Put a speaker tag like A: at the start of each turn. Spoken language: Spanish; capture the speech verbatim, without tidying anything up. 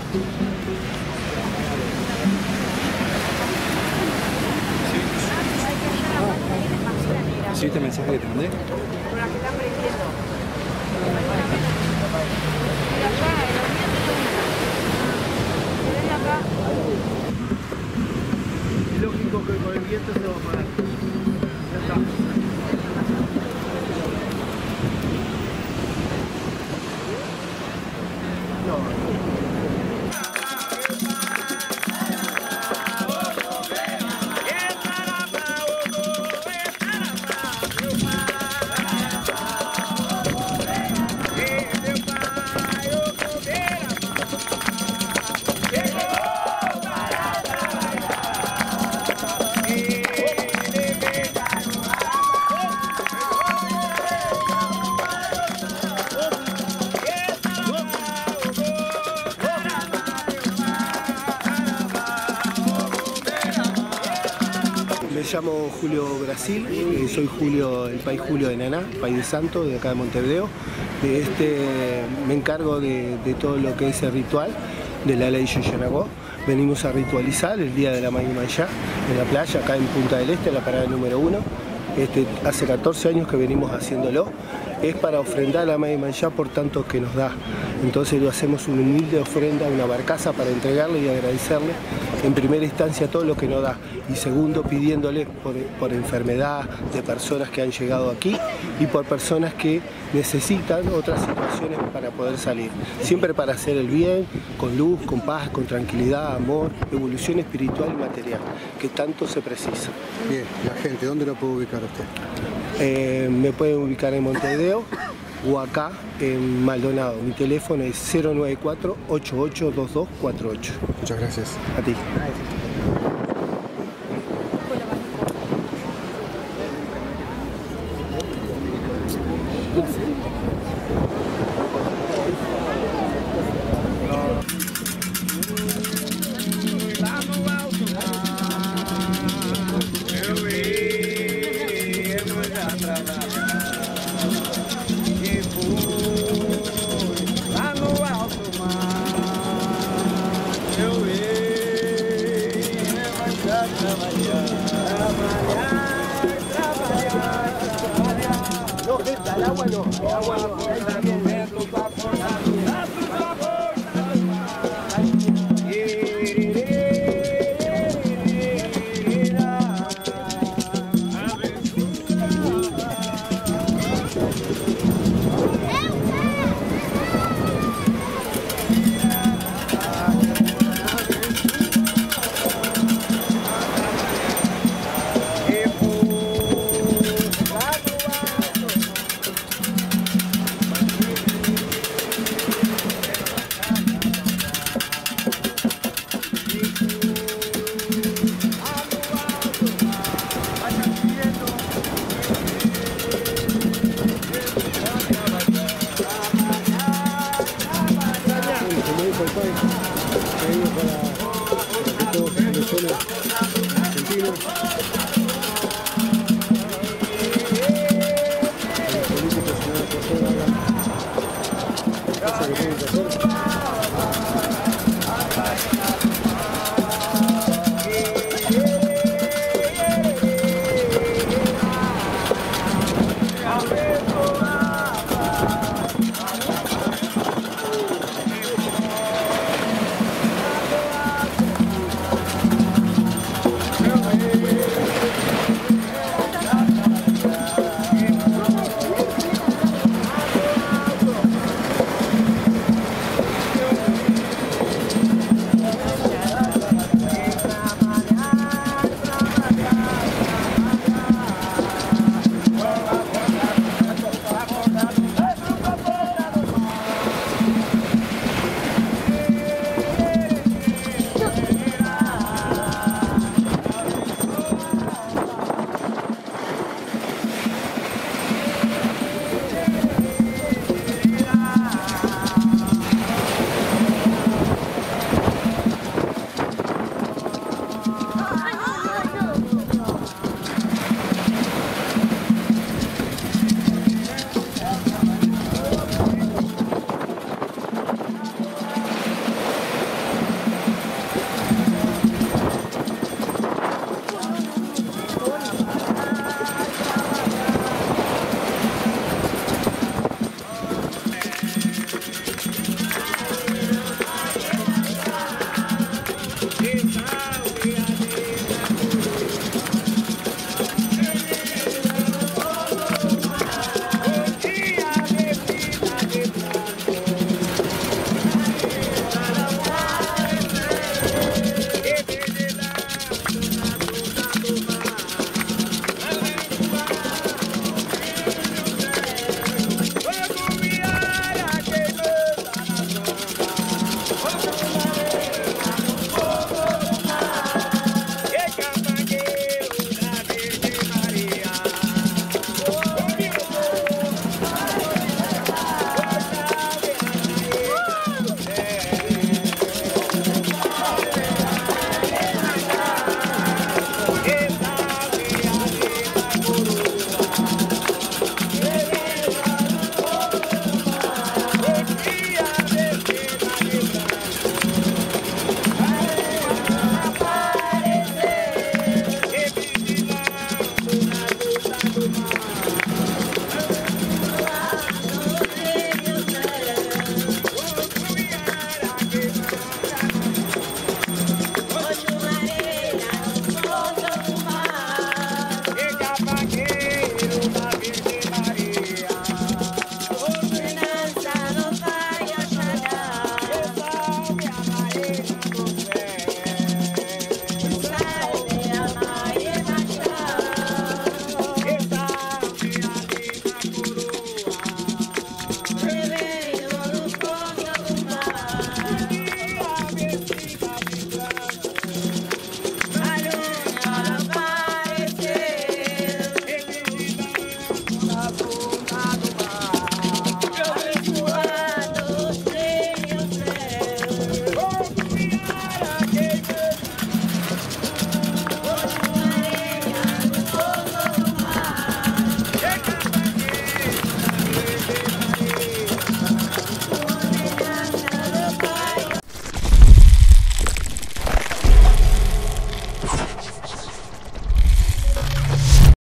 A: ¿Recibiste el mensaje que te mandé?
B: Por la que están prendiendo.
C: Es lógico que con el viento se va a apagar. Ya está. No.
D: Me llamo Julio Brasil, eh, soy Julio, el país Julio de Naná, país de Santo, de acá de Montevideo. De este, me encargo de, de todo lo que es el ritual de la ley Yoyanagó. Venimos a ritualizar el día de la Mayumayá en la playa, acá en Punta del Este, en la parada número uno. Este, hace catorce años que venimos haciéndolo. Es para ofrendar a la Mayumayá por tanto que nos da. Entonces lo hacemos una humilde ofrenda, una barcaza para entregarle y agradecerle en primera instancia todo lo que nos da y segundo pidiéndole por, por enfermedad de personas que han llegado aquí y por personas que necesitan otras situaciones para poder salir. Siempre para hacer el bien, con luz, con paz, con tranquilidad, amor, evolución espiritual y material, que tanto se precisa.
A: Bien, la gente, ¿dónde lo puede ubicar usted?
D: Eh, me pueden ubicar en Montevideo o acá en Maldonado. Mi teléfono es cero nueve cuatro, ocho ocho dos dos cuatro ocho.
A: Muchas gracias.
D: A ti. No, esta, el agua no, el agua no, ahí también. Argentinos. Los políticos, señora Persona, cosa que tienen que hacer.